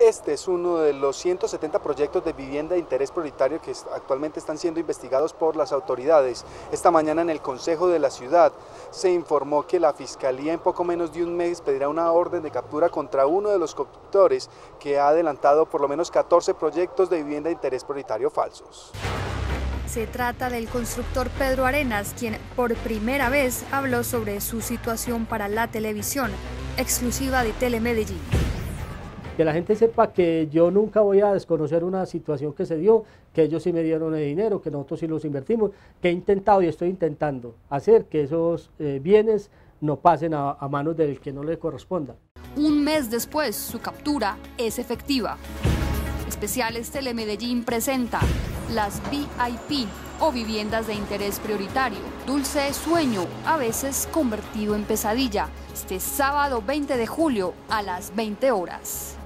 Este es uno de los 170 proyectos de vivienda de interés prioritario que actualmente están siendo investigados por las autoridades. Esta mañana en el Consejo de la Ciudad se informó que la Fiscalía en poco menos de un mes pedirá una orden de captura contra uno de los constructores que ha adelantado por lo menos 14 proyectos de vivienda de interés prioritario falsos. Se trata del constructor Pedro Arenas, quien por primera vez habló sobre su situación para la televisión, exclusiva de Telemedellín. Que la gente sepa que yo nunca voy a desconocer una situación que se dio, que ellos sí me dieron el dinero, que nosotros sí los invertimos, que he intentado y estoy intentando hacer que esos bienes no pasen a manos del que no le corresponda. Un mes después, su captura es efectiva. Especiales Telemedellín presenta las VIP o viviendas de interés prioritario. Dulce sueño, a veces convertido en pesadilla. Este sábado 20 de julio a las 20 horas.